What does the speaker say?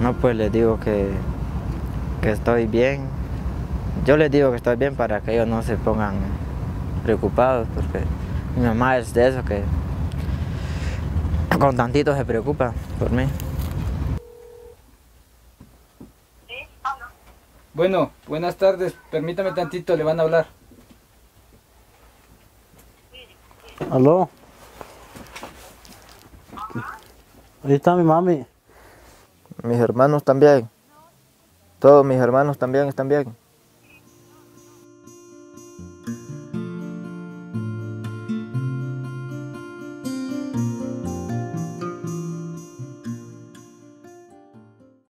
No, pues les digo que estoy bien. Yo les digo que estoy bien para que ellos no se pongan preocupados, porque mi mamá es de eso que con tantito se preocupa por mí. Bueno, buenas tardes. Permítame tantito, le van a hablar. Aló, ahí está mi mami. Mis hermanos también. Todos mis hermanos también están bien.